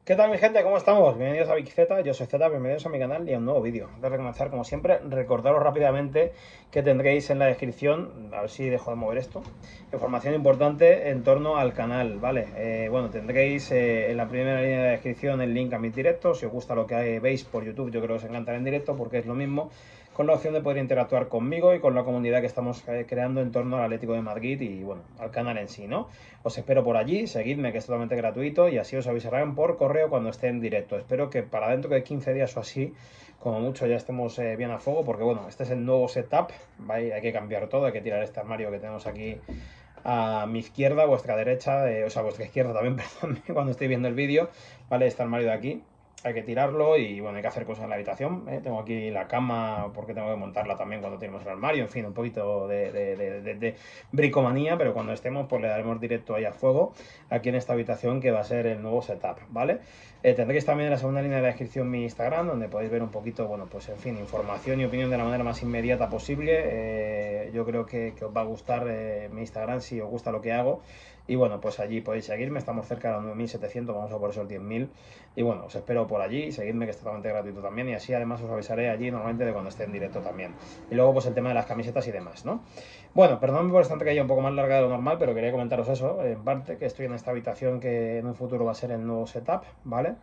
¿Qué tal mi gente? ¿Cómo estamos? Bienvenidos a Big Z, yo soy Z, bienvenidos a mi canal y a un nuevo vídeo. Antes de comenzar, como siempre, recordaros rápidamente que tendréis en la descripción, a ver si dejo de mover esto, información importante en torno al canal, ¿vale? Bueno, tendréis en la primera línea de descripción el link a mis directos, si os gusta lo que veis por YouTube, yo creo que os encantará en directo porque es lo mismo, con la opción de poder interactuar conmigo y con la comunidad que estamos creando en torno al Atlético de Madrid y, bueno, al canal en sí, ¿no? Os espero por allí, seguidme que es totalmente gratuito y así os avisarán por correo cuando esté en directo. Espero que para dentro de 15 días o así, como mucho, ya estemos bien a fuego, porque bueno, este es el nuevo setup, ¿vale? Hay que cambiar todo, hay que tirar este armario que tenemos aquí a mi izquierda, a vuestra derecha, o sea, a vuestra izquierda también, perdón, cuando estoy viendo el vídeo, ¿vale? Este armario de aquí. Hay que tirarlo y bueno, hay que hacer cosas en la habitación. Tengo aquí la cama porque tengo que montarla también cuando tenemos el armario. En fin, un poquito de bricomanía, pero cuando estemos pues le daremos directo ahí a fuego aquí en esta habitación que va a ser el nuevo setup, ¿vale? Tendréis también en la segunda línea de descripción mi Instagram, donde podéis ver un poquito, bueno, pues en fin, información y opinión de la manera más inmediata posible. Yo creo que os va a gustar mi Instagram si os gusta lo que hago. Y bueno, pues allí podéis seguirme, estamos cerca de los 9.700, vamos a por esos 10.000. Y bueno, os espero por allí, seguidme que es totalmente gratuito también y así además os avisaré allí normalmente de cuando esté en directo también. Y luego pues el tema de las camisetas y demás, ¿no? Bueno, perdónme por esta entrega un poco más larga de lo normal, pero quería comentaros eso, en parte, que estoy en esta habitación que en un futuro va a ser el nuevo setup, ¿vale?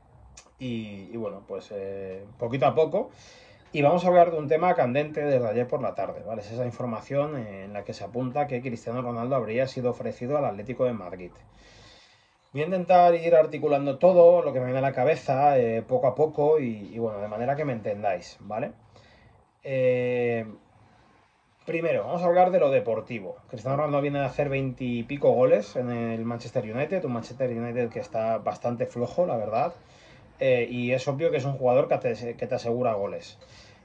Y bueno, pues poquito a poco. Y vamos a hablar de un tema candente desde ayer por la tarde, ¿vale? Es esa información en la que se apunta que Cristiano Ronaldo habría sido ofrecido al Atlético de Madrid. Voy a intentar ir articulando todo lo que me viene a la cabeza poco a poco y bueno, de manera que me entendáis, ¿vale? Eh, Primero, vamos a hablar de lo deportivo. Cristiano Ronaldo viene de hacer 20 y pico goles en el Manchester United, un Manchester United que está bastante flojo, la verdad. Y es obvio que es un jugador que te asegura goles.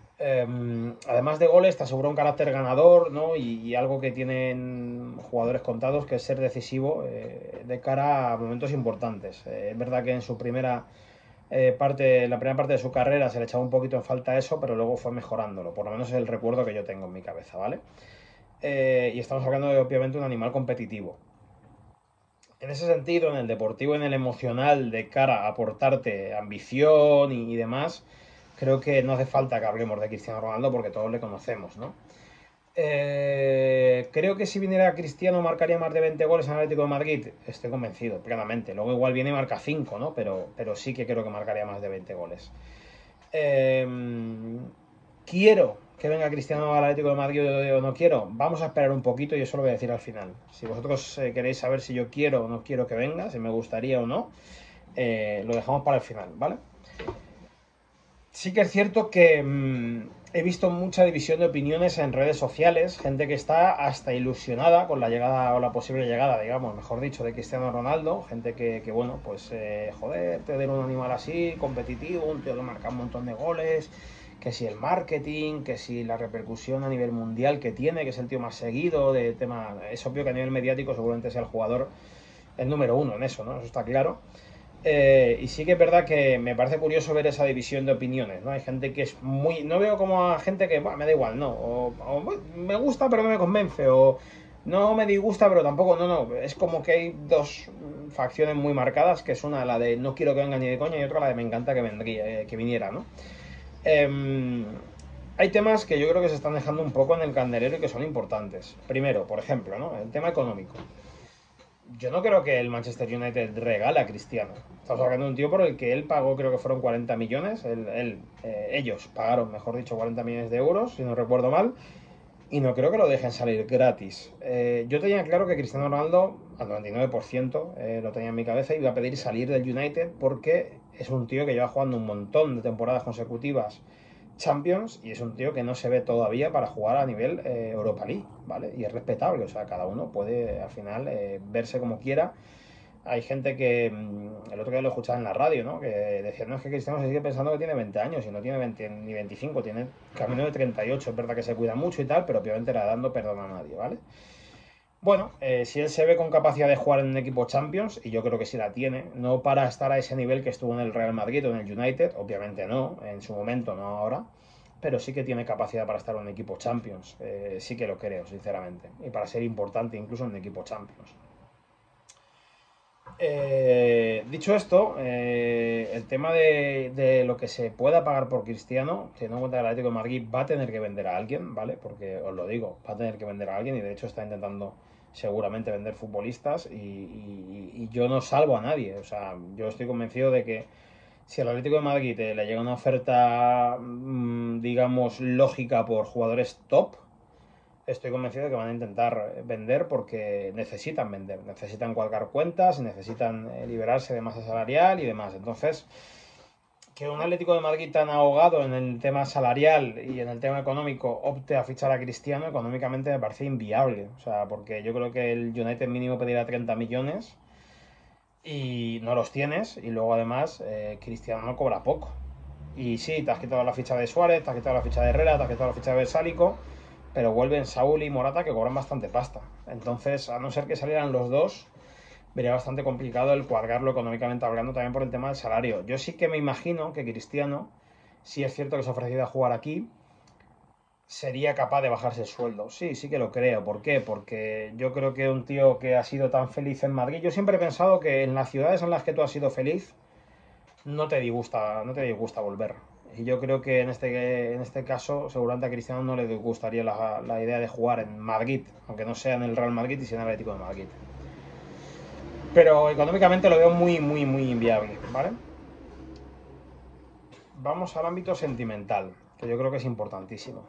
Además de goles, te asegura un carácter ganador, ¿no? Y algo que tienen jugadores contados, que es ser decisivo de cara a momentos importantes. Es verdad que en su la primera parte de su carrera se le echaba un poquito en falta eso, pero luego fue mejorándolo. Por lo menos es el recuerdo que yo tengo en mi cabeza, ¿vale? Y estamos hablando de, obviamente, un animal competitivo. En ese sentido, en el deportivo y en el emocional, de cara a aportarte ambición y demás, creo que no hace falta que hablemos de Cristiano Ronaldo porque todos le conocemos, ¿no? Creo que si viniera Cristiano marcaría más de 20 goles en Atlético de Madrid. Estoy convencido, plenamente. Luego igual viene y marca 5, ¿no? Pero sí que creo que marcaría más de 20 goles. Eh, Quiero que venga Cristiano al Atlético de Madrid o no quiero. Vamos a esperar un poquito y eso lo voy a decir al final. Si vosotros queréis saber si yo quiero o no quiero que venga, si me gustaría o no, lo dejamos para el final, ¿vale? Sí que es cierto que he visto mucha división de opiniones en redes sociales, gente que está hasta ilusionada con la llegada o la posible llegada, digamos, mejor dicho, de Cristiano Ronaldo, gente que bueno, pues joder, tener un animal así, competitivo, un tío que marca un montón de goles, que si el marketing, que si la repercusión a nivel mundial que tiene, que es el tío más seguido, de tema, es obvio que a nivel mediático seguramente sea el jugador el número uno en eso, ¿no? Eso está claro. Y sí que es verdad que me parece curioso ver esa división de opiniones, ¿no? Hay gente que es muy... No veo como a gente que, bueno, me da igual, no. O me gusta pero no me convence, o no me disgusta pero tampoco, no, no. Es como que hay dos facciones muy marcadas, que es una la de no quiero que venga ni de coña y otra la de me encanta que, vendría, que viniera, ¿no? Eh, Hay temas que yo creo que se están dejando un poco en el candelero y que son importantes. Primero, por ejemplo, ¿no? El tema económico. Yo no creo que el Manchester United regale a Cristiano. Estamos hablando de un tío por el que él pagó, creo que fueron 40 millones. Ellos pagaron, mejor dicho, 40 millones de euros, si no recuerdo mal. Y no creo que lo dejen salir gratis. Yo tenía claro que Cristiano Ronaldo, al 99%, lo tenía en mi cabeza, iba a pedir salir del United porque es un tío que lleva jugando un montón de temporadas consecutivas Champions y es un tío que no se ve todavía para jugar a nivel Europa League, ¿vale? Y es respetable, o sea, cada uno puede al final verse como quiera. Hay gente que el otro día lo escuchaba en la radio, ¿no? Que decía, no, es que Cristiano se sigue pensando que tiene 20 años y no tiene 20 ni 25, tiene camino de 38. Es verdad que se cuida mucho y tal, pero obviamente la edad no perdona a nadie, ¿vale? Bueno, si él se ve con capacidad de jugar en un equipo Champions, y yo creo que sí la tiene, no para estar a ese nivel que estuvo en el Real Madrid o en el United, obviamente no, en su momento, no ahora, pero sí que tiene capacidad para estar en un equipo Champions, sí que lo creo, sinceramente, y para ser importante incluso en un equipo Champions. Dicho esto, el tema de lo que se pueda pagar por Cristiano, teniendo en cuenta que el Atlético de Madrid va a tener que vender a alguien, ¿vale? Porque os lo digo, va a tener que vender a alguien y de hecho está intentando seguramente vender futbolistas y yo no salvo a nadie. O sea, yo estoy convencido de que si al Atlético de Madrid le llega una oferta, digamos, lógica por jugadores top, estoy convencido de que van a intentar vender porque necesitan vender, necesitan cuadrar cuentas, necesitan liberarse de masa salarial y demás. Entonces, que un Atlético de Madrid tan ahogado en el tema salarial y en el tema económico opte a fichar a Cristiano, económicamente me parece inviable. O sea, porque yo creo que el United mínimo pedirá 30 millones y no los tienes. Y luego además, Cristiano no cobra poco. Y sí, te has quitado la ficha de Suárez, te has quitado la ficha de Herrera, te has quitado la ficha de Bersálico, pero vuelven Saúl y Morata que cobran bastante pasta. Entonces, a no ser que salieran los dos, vería bastante complicado el cuadrarlo económicamente hablando también por el tema del salario. Yo sí que me imagino que Cristiano, si es cierto que se ha ofrecido a jugar aquí, sería capaz de bajarse el sueldo. Sí, sí que lo creo. ¿Por qué? Porque yo creo que un tío que ha sido tan feliz en Madrid, yo siempre he pensado que en las ciudades en las que tú has sido feliz, no te disgusta volver. Y yo creo que en este caso, seguramente a Cristiano no le gustaría la idea de jugar en Madrid, aunque no sea en el Real Madrid y sea en el Atlético de Madrid. Pero económicamente lo veo muy, muy, muy inviable, ¿vale? Vamos al ámbito sentimental, que yo creo que es importantísimo.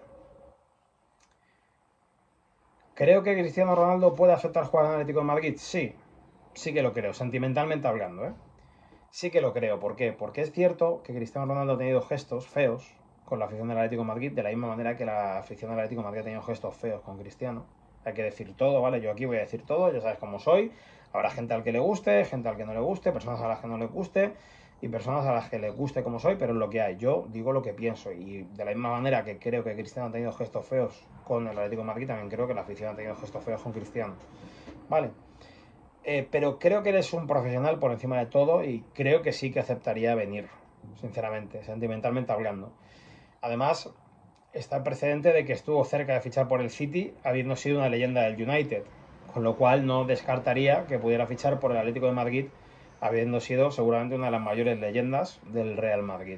¿Creo que Cristiano Ronaldo puede aceptar jugar en el Atlético de Madrid? Sí, sí que lo creo, sentimentalmente hablando, ¿eh? Sí que lo creo. ¿Por qué? Porque es cierto que Cristiano Ronaldo ha tenido gestos feos con la afición del Atlético de Madrid, de la misma manera que la afición del Atlético de Madrid ha tenido gestos feos con Cristiano. Hay que decir todo, ¿vale? Yo aquí voy a decir todo, ya sabes cómo soy. Habrá gente al que le guste, gente al que no le guste, personas a las que no le guste y personas a las que le guste como soy, pero es lo que hay. Yo digo lo que pienso y de la misma manera que creo que Cristiano ha tenido gestos feos con el Atlético de Madrid, también creo que la afición ha tenido gestos feos con Cristiano. ¿Vale? Pero creo que eres un profesional por encima de todo y creo que sí que aceptaría venir, sinceramente, sentimentalmente hablando. Además, está el precedente de que estuvo cerca de fichar por el City, habiendo sido una leyenda del United, con lo cual no descartaría que pudiera fichar por el Atlético de Madrid, habiendo sido seguramente una de las mayores leyendas del Real Madrid.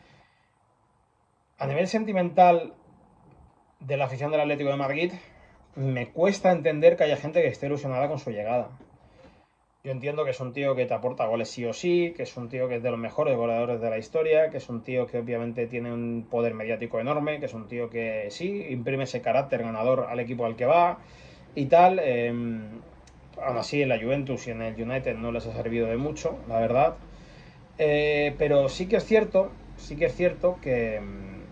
A nivel sentimental de la afición del Atlético de Madrid, me cuesta entender que haya gente que esté ilusionada con su llegada. Yo entiendo que es un tío que te aporta goles sí o sí, que es un tío que es de los mejores goleadores de la historia, que es un tío que obviamente tiene un poder mediático enorme, que es un tío que sí, imprime ese carácter ganador al equipo al que va y tal. Aún así en la Juventus y en el United no les ha servido de mucho, la verdad. Pero sí que es cierto que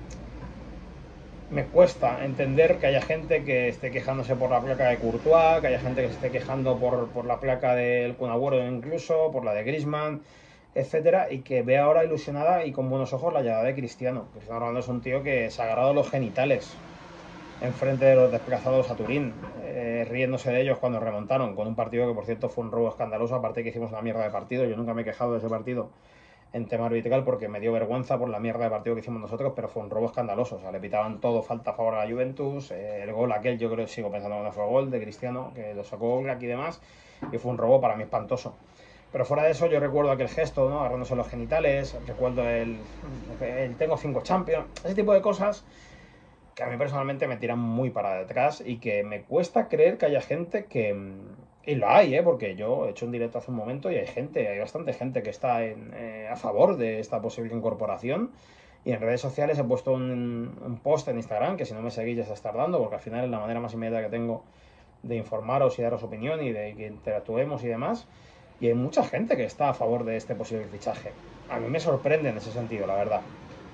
me cuesta entender que haya gente que esté quejándose por la placa de Courtois, que haya gente que se esté quejando por la placa del Kun Agüero incluso, por la de Griezmann, etcétera, y que vea ahora ilusionada y con buenos ojos la llegada de Cristiano. Cristiano Ronaldo es un tío que se ha agarrado los genitales enfrente de los desplazados a Turín, riéndose de ellos cuando remontaron, con un partido que por cierto fue un robo escandaloso, aparte que hicimos una mierda de partido, yo nunca me he quejado de ese partido en tema arbitral porque me dio vergüenza por la mierda de partido que hicimos nosotros, pero fue un robo escandaloso. O sea, le pitaban todo falta a favor a la Juventus. El gol aquel, yo creo que sigo pensando que no fue gol de Cristiano, que lo sacó aquí y demás, y fue un robo para mí espantoso. Pero fuera de eso, yo recuerdo aquel gesto, ¿no? Agarrándose los genitales, recuerdo el tengo 5 Champions, ese tipo de cosas que a mí personalmente me tiran muy para detrás y que me cuesta creer que haya gente que. Y lo hay, ¿eh? Porque yo he hecho un directo hace un momento y hay bastante gente que está a favor de esta posible incorporación. Y en redes sociales he puesto un post en Instagram, que si no me seguís ya se está dando, porque al final es la manera más inmediata que tengo de informaros y daros opinión y de que interactuemos y demás. Y hay mucha gente que está a favor de este posible fichaje. A mí me sorprende en ese sentido, la verdad.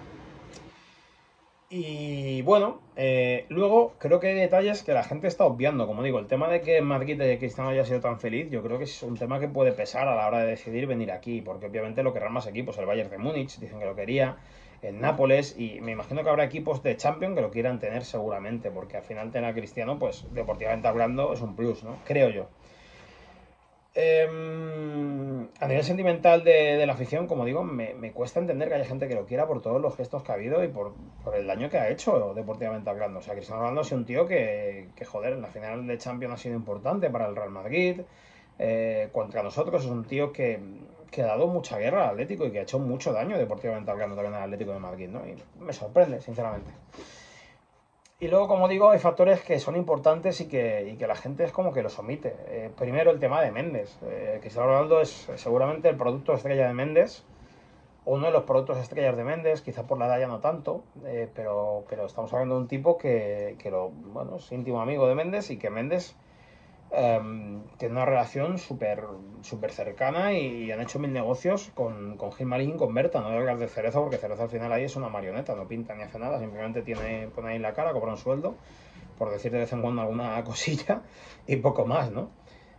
Y bueno, luego creo que hay detalles que la gente está obviando. Como digo, el tema de que en Madrid Cristiano haya sido tan feliz, yo creo que es un tema que puede pesar a la hora de decidir venir aquí, porque obviamente lo querrán más equipos. El Bayern de Múnich dicen que lo quería, el Nápoles, y me imagino que habrá equipos de Champions que lo quieran tener seguramente, porque al final tener a Cristiano, pues deportivamente hablando, es un plus, ¿no? Creo yo. A nivel sentimental de la afición, como digo, me cuesta entender que haya gente que lo quiera por todos los gestos que ha habido y por el daño que ha hecho deportivamente hablando. O sea, Cristiano Ronaldo es un tío que, joder, en la final de Champions ha sido importante para el Real Madrid, contra nosotros. Es un tío que ha dado mucha guerra al Atlético y que ha hecho mucho daño deportivamente hablando también al Atlético de Madrid, ¿no? Y me sorprende, sinceramente. Y luego, como digo, hay factores que son importantes y que la gente es como que los omite. Primero, el tema de Méndez. Cristiano Ronaldo es seguramente el producto estrella de Méndez, o uno de los productos estrellas de Méndez, quizá por la edad ya no tanto, pero estamos hablando de un tipo bueno, es íntimo amigo de Méndez y que Méndez tiene una relación súper cercana y han hecho mil negocios con Gilmarín y con Berta, no debe de Cerezo, porque Cerezo al final ahí es una marioneta, no pinta ni hace nada, simplemente pone ahí la cara, cobra un sueldo, por decir de vez en cuando alguna cosilla y poco más, ¿no?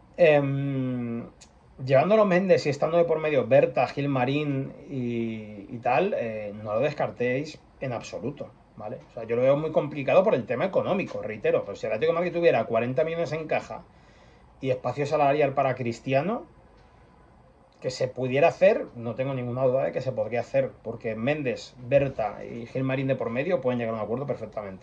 Llevándolo Méndez y estando de por medio Berta, Gilmarín y tal, no lo descartéis en absoluto, ¿vale? O sea, yo lo veo muy complicado por el tema económico, reitero. Pues si el Atlético de Madrid tuviera 40 millones en caja y espacio salarial para Cristiano, que se pudiera hacer, no tengo ninguna duda de que se podría hacer, porque Méndez, Berta y Gilmarín de por medio pueden llegar a un acuerdo perfectamente.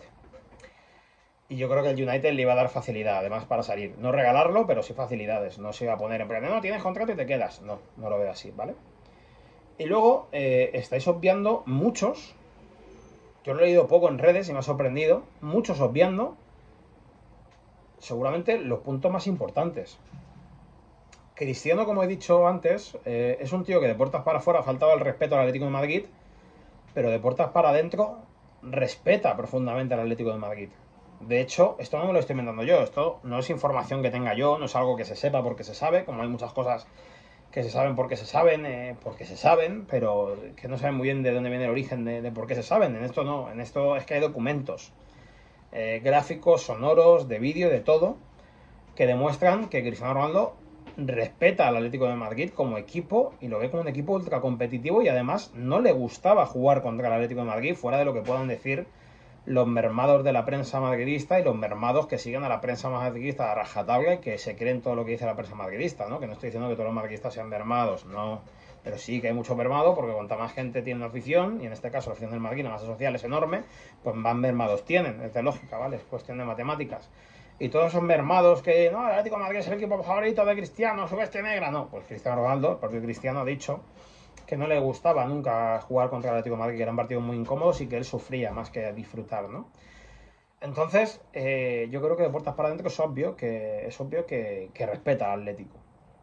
Y yo creo que el United le iba a dar facilidad, además, para salir. No regalarlo, pero sí facilidades. No se iba a poner en plan, no, tienes contrato y te quedas. No, no lo veo así, ¿vale? Y luego estáis obviando muchos, yo lo he leído poco en redes y me ha sorprendido, muchos obviando seguramente los puntos más importantes. Cristiano, como he dicho antes, es un tío que de puertas para afuera ha faltado el respeto al Atlético de Madrid, pero de puertas para adentro respeta profundamente al Atlético de Madrid. De hecho, esto no me lo estoy inventando yo, esto no es información que tenga yo, no es algo que se sepa porque se sabe, como hay muchas cosas que se saben porque se saben, pero que no saben muy bien de dónde viene el origen de por qué se saben. En esto no, en esto es que hay documentos, gráficos, sonoros, de vídeo, de todo, que demuestran que Cristiano Ronaldo respeta al Atlético de Madrid como equipo y lo ve como un equipo ultra competitivo y además no le gustaba jugar contra el Atlético de Madrid, fuera de lo que puedan decir los mermados de la prensa madridista y los mermados que siguen a la prensa madridista a rajatabla y que se creen todo lo que dice la prensa madridista, ¿no? Que no estoy diciendo que todos los madridistas sean mermados, no, pero sí que hay mucho mermado porque cuanta más gente tiene una afición, y en este caso la afición del Madrid, la masa social es enorme, pues más mermados tienen, es de lógica, ¿vale? Es cuestión de matemáticas. Y todos esos mermados que, no, el Atlético de Madrid es el equipo favorito de Cristiano, su bestia negra, no, pues Cristiano Ronaldo, el propio Cristiano ha dicho que no le gustaba nunca jugar contra el Atlético de Madrid, que eran partidos muy incómodos y que él sufría más que disfrutar, ¿no? Entonces, yo creo que de puertas para adentro es obvio que respeta al Atlético.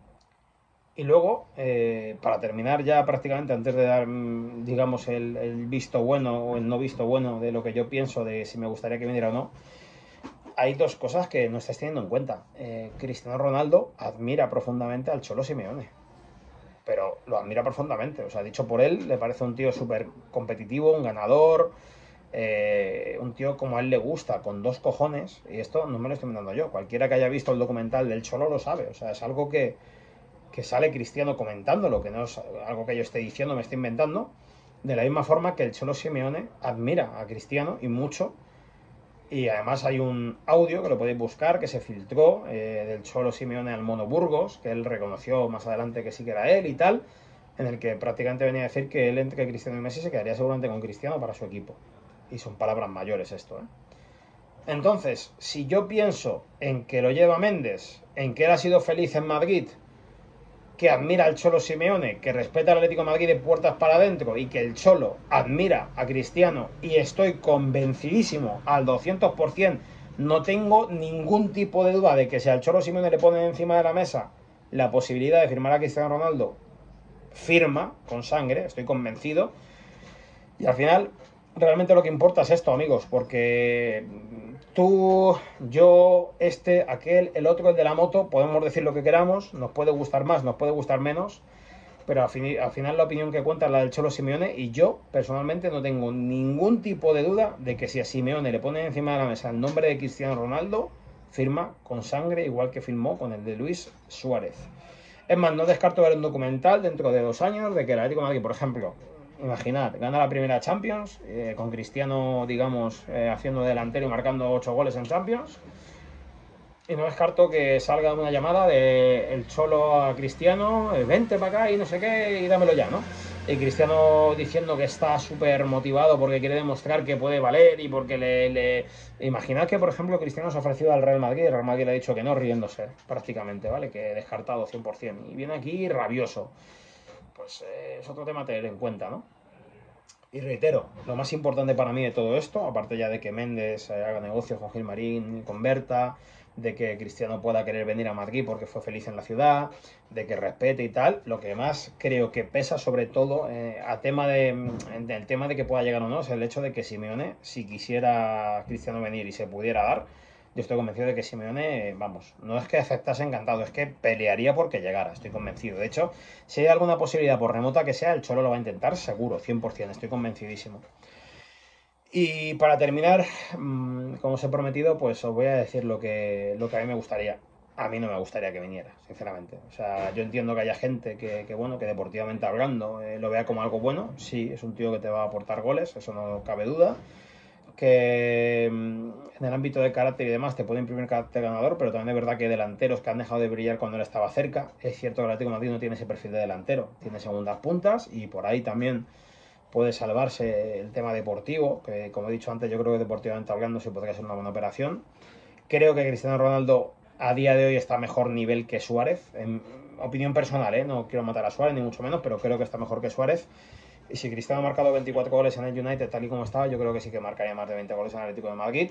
Y luego, para terminar ya prácticamente, antes de dar, digamos, el visto bueno o el no visto bueno de lo que yo pienso de si me gustaría que viniera o no, hay dos cosas que no estáis teniendo en cuenta. Cristiano Ronaldo admira profundamente al Cholo Simeone, pero lo admira profundamente. O sea, dicho por él, le parece un tío súper competitivo, un ganador, un tío como a él le gusta, con dos cojones, y esto no me lo estoy inventando yo. Cualquiera que haya visto el documental del Cholo lo sabe. O sea, es algo que sale Cristiano comentándolo, que no es algo que yo esté diciendo, me estoy inventando. De la misma forma que el Cholo Simeone admira a Cristiano y mucho. Y además hay un audio que lo podéis buscar que se filtró del Cholo Simeone al Mono Burgos, que él reconoció más adelante que sí que era él y tal, en el que prácticamente venía a decir que él entre Cristiano y Messi se quedaría seguramente con Cristiano para su equipo. Y son palabras mayores esto, ¿eh? Entonces, si yo pienso en que lo lleva Méndez, en que él ha sido feliz en Madrid, que admira al Cholo Simeone, que respeta al Atlético de Madrid de puertas para adentro y que el Cholo admira a Cristiano y estoy convencidísimo al 200%, no tengo ningún tipo de duda de que si al Cholo Simeone le pone encima de la mesa la posibilidad de firmar a Cristiano Ronaldo, firma con sangre, estoy convencido. Y al final, realmente lo que importa es esto, amigos, porque tú, yo, este, aquel, el otro, el de la moto, podemos decir lo que queramos, nos puede gustar más, nos puede gustar menos, pero al final la opinión que cuenta es la del Cholo Simeone y yo, personalmente, no tengo ningún tipo de duda de que si a Simeone le pone encima de la mesa el nombre de Cristiano Ronaldo, firma con sangre, igual que firmó con el de Luis Suárez. Es más, no descarto ver un documental dentro de 2 años de que el Atlético de Madrid, por ejemplo, imaginad, gana la primera Champions, con Cristiano, digamos, haciendo delantero y marcando 8 goles en Champions. Y no descarto que salga una llamada de el Cholo a Cristiano, vente para acá y no sé qué, y dámelo ya, ¿no? y Cristiano diciendo que está súper motivado porque quiere demostrar que puede valer y porque Imaginad que, por ejemplo, Cristiano se ha ofrecido al Real Madrid y el Real Madrid le ha dicho que no, riéndose prácticamente, ¿vale? Que descartado 100%. Y viene aquí rabioso. Pues es otro tema a tener en cuenta, ¿no? Y reitero, lo más importante para mí de todo esto, aparte ya de que Méndez haga negocios con Gilmarín, con Berta, de que Cristiano pueda querer venir a Madrid porque fue feliz en la ciudad, de que respete y tal, lo que más creo que pesa sobre todo el tema de que pueda llegar o no es el hecho de que Simeone, si quisiera Cristiano venir y se pudiera dar, yo estoy convencido de que Simeone, vamos, no es que aceptase encantado, es que pelearía porque llegara, estoy convencido. De hecho, si hay alguna posibilidad, por remota que sea, el Cholo lo va a intentar, seguro, 100%, estoy convencidísimo. Y para terminar, como os he prometido, pues os voy a decir lo que a mí me gustaría. A mí no me gustaría que viniera, sinceramente. O sea, yo entiendo que haya gente bueno, que deportivamente hablando lo vea como algo bueno. Sí, es un tío que te va a aportar goles, eso no cabe duda. Que en el ámbito de carácter y demás te puede imprimir carácter ganador, pero también es verdad que hay delanteros que han dejado de brillar cuando él estaba cerca. Es cierto que el Atlético de Madrid no tiene ese perfil de delantero, tiene segundas puntas y por ahí también puede salvarse el tema deportivo, que como he dicho antes, yo creo que deportivamente hablando sí podría ser una buena operación. Creo que Cristiano Ronaldo a día de hoy está a mejor nivel que Suárez, en opinión personal, ¿eh? No quiero matar a Suárez ni mucho menos, pero creo que está mejor que Suárez. Y si Cristiano ha marcado 24 goles en el United tal y como estaba, yo creo que sí que marcaría más de 20 goles en el Atlético de Madrid.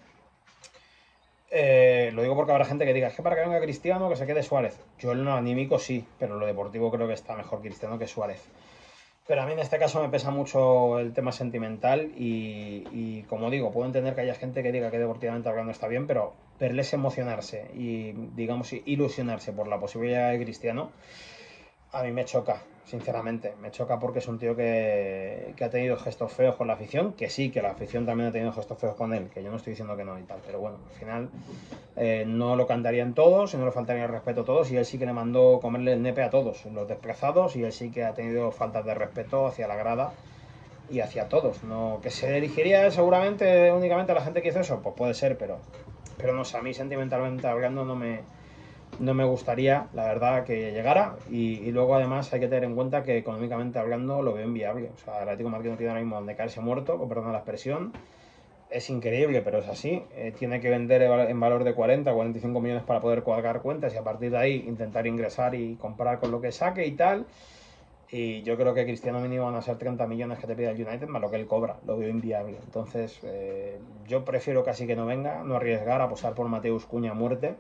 Lo digo porque habrá gente que diga, es que para que venga Cristiano que se quede Suárez. Yo en lo anímico sí, pero en lo deportivo creo que está mejor Cristiano que Suárez. Pero a mí en este caso me pesa mucho el tema sentimental y como digo, puedo entender que haya gente que diga que deportivamente hablando está bien, pero verles emocionarse y, digamos, ilusionarse por la posibilidad de Cristiano, a mí me choca, sinceramente. Me choca porque es un tío que ha tenido gestos feos con la afición, que sí, que la afición también ha tenido gestos feos con él, que yo no estoy diciendo que no y tal, pero bueno, al final no lo cantarían todos y no le faltaría el respeto a todos y él sí que le mandó comerle el nepe a todos, los desplazados, y él sí que ha tenido faltas de respeto hacia la grada y hacia todos. No, que se dirigiría seguramente únicamente a la gente que hizo eso, pues puede ser, pero no sé, a mí sentimentalmente hablando no me gustaría, la verdad, que llegara. Y luego, además, hay que tener en cuenta que económicamente hablando lo veo inviable. O sea, el Atlético de Madrid no tiene ahora mismo donde caerse muerto, con perdón la expresión. Es increíble, pero es así. Tiene que vender en valor de 40, 45 millones para poder cuadrar cuentas y a partir de ahí intentar ingresar y comprar con lo que saque y tal. Y yo creo que Cristiano mínimo van a ser 30 millones que te pide el United más lo que él cobra. Lo veo inviable. Entonces, yo prefiero casi que no venga, no arriesgar, apostar por Mateus Cuña a muerte,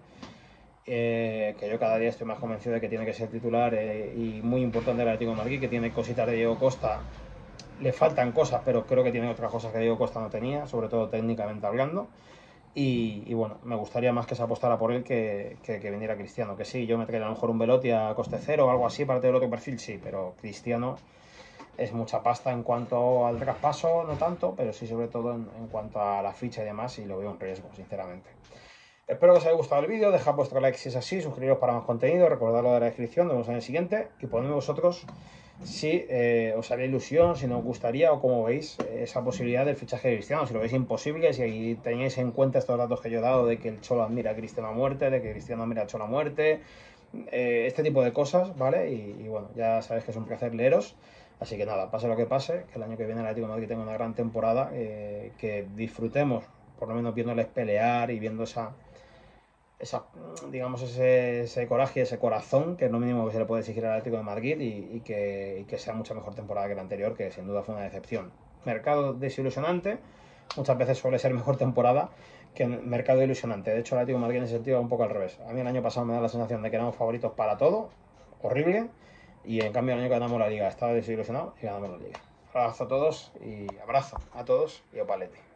que yo cada día estoy más convencido de que tiene que ser titular y muy importante el Atlético de Madrid, que tiene cositas de Diego Costa, le faltan cosas, pero creo que tiene otras cosas que Diego Costa no tenía, sobre todo técnicamente hablando. Y bueno, me gustaría más que se apostara por él que viniera Cristiano. Que sí, yo me traería a lo mejor un Velotti a coste cero o algo así para tener otro perfil, sí, pero Cristiano es mucha pasta en cuanto al traspaso, no tanto, pero sí sobre todo en cuanto a la ficha y demás, y lo veo un riesgo, sinceramente. Espero que os haya gustado el vídeo, dejad vuestro like si es así, suscribiros para más contenido, recordadlo de la descripción, nos vemos en el siguiente y ponedme vosotros si os haría ilusión, si no os gustaría o cómo veis esa posibilidad del fichaje de Cristiano, si lo veis imposible, si tenéis en cuenta estos datos que yo he dado de que el Cholo admira a Cristiano a muerte, de que Cristiano admira al Cholo a muerte, este tipo de cosas, ¿vale? Y bueno, ya sabéis que es un placer leeros. Así que nada, pase lo que pase, que el año que viene el Atlético de Madrid tenga una gran temporada, que disfrutemos, por lo menos viéndoles pelear y viendo esa, digamos, ese coraje, ese corazón, que es lo mínimo que se le puede exigir al Atlético de Madrid y que sea mucha mejor temporada que la anterior, que sin duda fue una decepción. Mercado desilusionante, muchas veces suele ser mejor temporada que mercado ilusionante. De hecho, el Atlético de Madrid en ese sentido va un poco al revés. A mí el año pasado me da la sensación de que éramos favoritos para todo, horrible, y en cambio el año que ganamos la Liga estaba desilusionado y ganamos la Liga. Abrazo a todos y opalete.